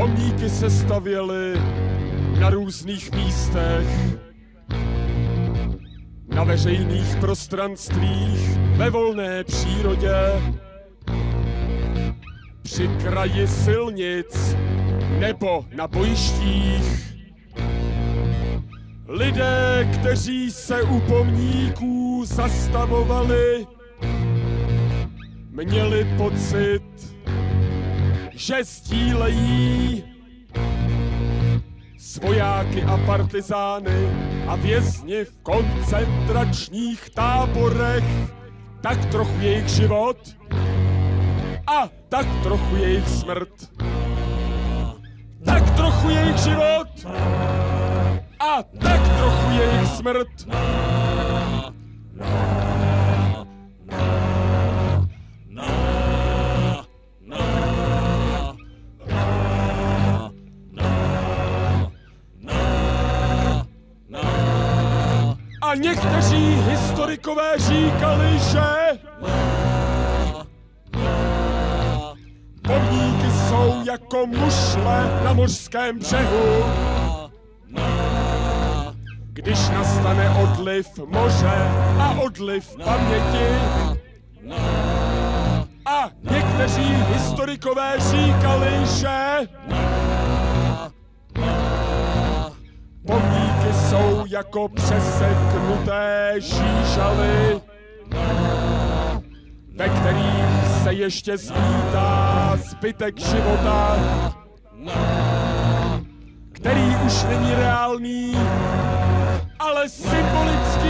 Pomníky se stavěly na různých místech, na veřejných prostranstvích, ve volné přírodě, při kraji silnic nebo na bojištích. Lidé, kteří se u pomníků zastavovali, měli pocit, že sdílejí s vojáky a partizány a vězni v koncentračních táborech tak trochu jejich život a tak trochu jejich smrt. Tak trochu jejich život a tak trochu jejich smrt. A někteří historikové říkali, že pomníky jsou jako mušle na mořském břehu. Když nastane odliv moře a odliv paměti. A někteří historikové říkali, že pomníky jsou jako přeseknuté žížaly, ve kterých se ještě zmítá zbytek života, který už není reálný, ale symbolický.